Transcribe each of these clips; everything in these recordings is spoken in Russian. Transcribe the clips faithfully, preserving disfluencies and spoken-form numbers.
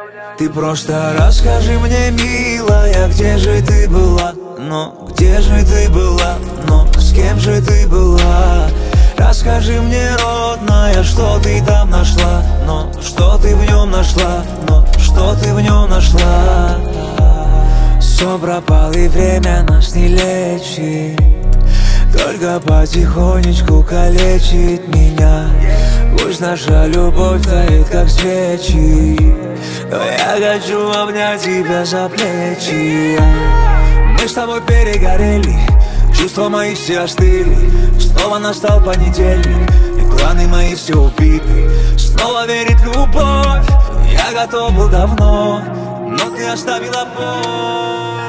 Ты просто расскажи мне, милая, где же ты была? Но где же ты была? Но с кем же ты была? Расскажи мне, родная, что ты там нашла? Но что ты в нем нашла? Но что ты в нем нашла? Все пропало и время нас не лечит, только потихонечку калечит меня. Пусть наша любовь тает, как свечи, но я хочу обнять тебя за плечи. Мы с тобой перегорели, чувства мои все остыли. Снова настал понедельник, и планы мои все убиты. Снова верить в любовь я готов был давно, но ты оставила боль.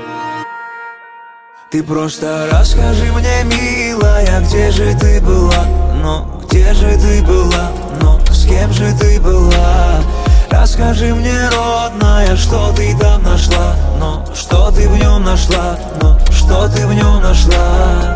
Ты просто расскажи мне, милая, где же ты была? Но где же ты была? Но с кем же ты была? Расскажи мне, родная, что ты там нашла? Но что ты в нем нашла? Но что ты в нем нашла?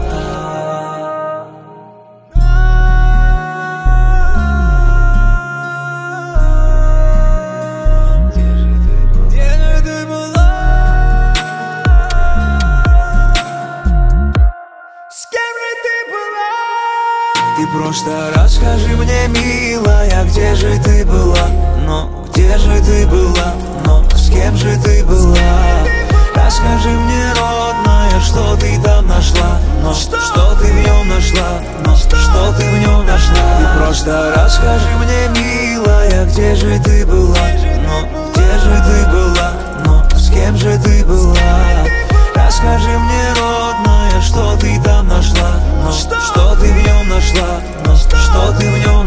Ты просто расскажи мне, милая, где же ты была? Но где же ты была? Но с кем же ты была? Расскажи мне, родная, что ты там нашла? Но что ты в нем нашла? Но что ты в нем нашла? Ты просто расскажи мне, милая, где же ты была? Но где же ты была? Но с кем же ты была? Расскажи мне, родная, что ты там нашла? Но что ты в нем нашла? Но что ты в нем